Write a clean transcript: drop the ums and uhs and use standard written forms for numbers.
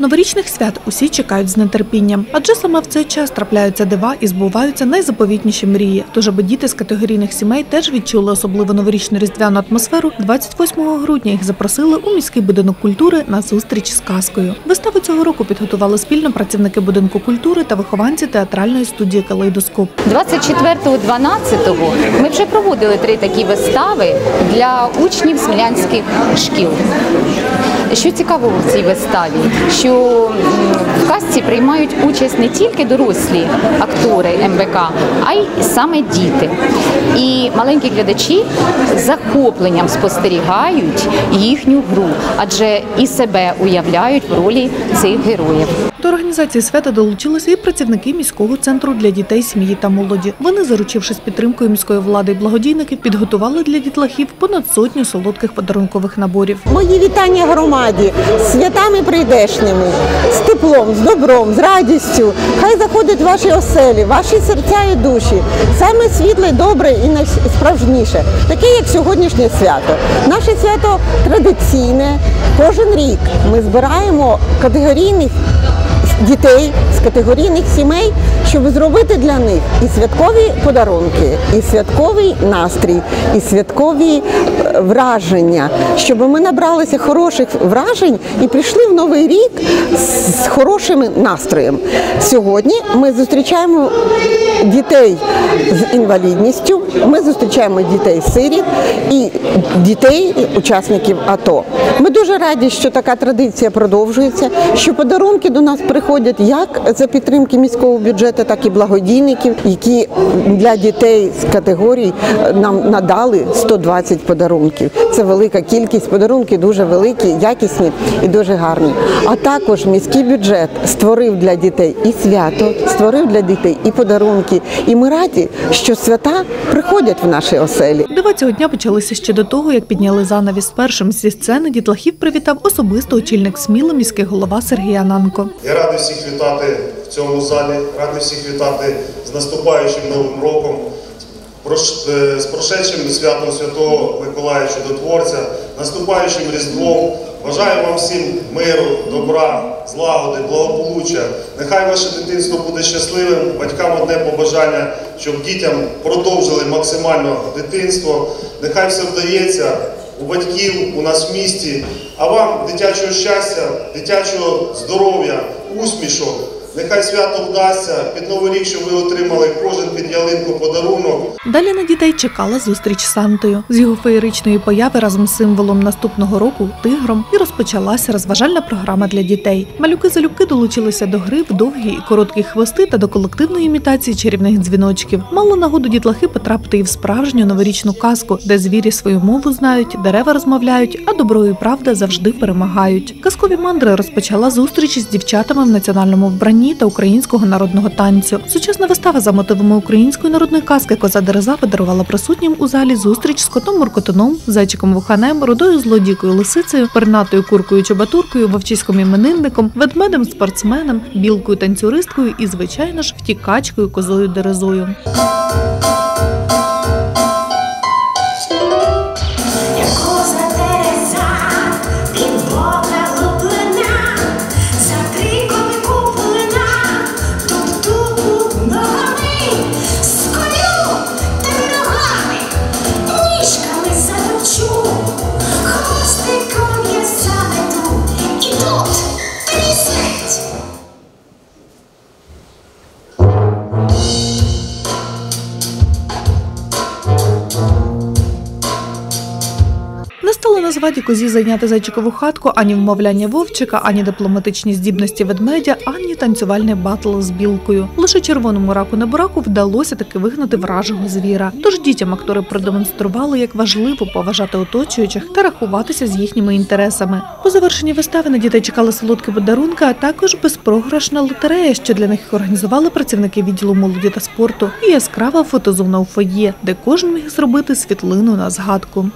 Новорічних свят усі чекають з нетерпінням, адже саме в цей час трапляються дива і збуваються найзаповітніші мрії. Тож, аби діти з категорійних сімей теж відчули особливу новорічну різдвяну атмосферу, 28 грудня їх запросили у міський будинок культури на зустріч з казкою. Виставу цього року підготували спільно працівники будинку культури та вихованці театральної студії «Калейдоскоп». 24-12 ми вже проводили 3 такі вистави для учнів смілянських шкіл. Що цікаво в цій виставі, що в казці приймають участь не тільки дорослі актори МВК, а й саме діти. І маленькі глядачі з захопленням спостерігають їхню гру, адже і себе уявляють в ролі цих героїв. До організації свята долучилися і працівники міського центру для дітей, сім'ї та молоді. Вони, заручившись підтримкою міської влади і благодійників, підготували для дітлахів понад 100 солодких подарункових наборів. Мої вітання громаді з святами прийдешніми, з теплом, з добром, з радістю. Хай заходять в ваші оселі, ваші серця і душі. Саме світле, добре і найсправжніше, таке, як сьогоднішнє свято. Наше свято традиційне. Кожен рік ми збираємо категорійних дітей з категорійних сімей, щоб зробити для них і святкові подарунки, і святковий настрій, і святкові враження, щоб ми набралися хороших вражень і прийшли в Новий рік з хорошим настроєм. Сьогодні ми зустрічаємо дітей з інвалідністю, ми зустрічаємо дітей-сиріт і дітей, учасників АТО. Ми дуже раді, що така традиція продовжується, що подарунки до нас приходять як за підтримки міського бюджету, так і благодійників, які для дітей з категорій нам надали 120 подарунків. Це велика кількість, подарунки дуже великі, якісні і дуже гарні. А також міський бюджет створив для дітей і свято, створив для дітей і подарунки. І ми раді, що свята приходять в наші оселі. Дива цього дня почалися ще до того, як підняли занавіс. Першим зі сцени дітлахів привітав особисто очільник Сміли, міський голова Сергій Ананко. Я радий всіх вітати в цьому залі, радий всіх вітати з наступаючим Новим роком, з прошедшим святом Святого Миколая Чудотворця, наступаючим Різдвом. Бажаю вам всім миру, добра, злагоди, благополуччя. Нехай ваше дитинство буде щасливим. Батькам одне побажання, щоб дітям продовжили максимально дитинство. Нехай все вдається у батьків, у нас в місті. А вам дитячого щастя, дитячого здоров'я, усмішок. Нехай свято вдасться, під Новий рік, щоб ви отримали кожен під ялинку подарунок. Далі на дітей чекала зустріч з Сантою. З його феєричної появи разом з символом наступного року – тигром – і розпочалася розважальна програма для дітей. Малюки-залюбки долучилися до гри в довгі і короткі хвости та до колективної імітації чарівних дзвіночків. Мало нагоду дітлахи потрапити і в справжню новорічну казку, де звірі свою мову знають, дерева розмовляють, а добро і правда завжди перемагають. Казкові мандри розпочала зустріч з дівчатами в національному вбранні та українського народного танцю. Сучасна вистава за мотивами української народної казки «Коза Дереза» подарувала присутнім у залі зустріч з котом-муркотуном, зайчиком-вуханем, рудою злодійкою-лисицею, пернатою куркою-чубатуркою, вовчиськом-іменинником, ведмедем-спортсменом, білкою-танцюристкою і, звичайно ж, втікачкою козою Дерезою. Не стало на зваді козі зайняти зайчикову хатку ані вмовляння вовчика, ані дипломатичні здібності ведмедя, ані танцювальний батл з білкою. Лише червоному раку-небораку вдалося таки вигнати вражого звіра. Тож дітям актори продемонстрували, як важливо поважати оточуючих та рахуватися з їхніми інтересами. По завершенні вистави на дітей чекали солодкі подарунки, а також безпрограшна лотерея, що для них організували працівники відділу молоді та спорту, і яскрава фотозона у фоє, де кожен міг зробити світлину на згадку.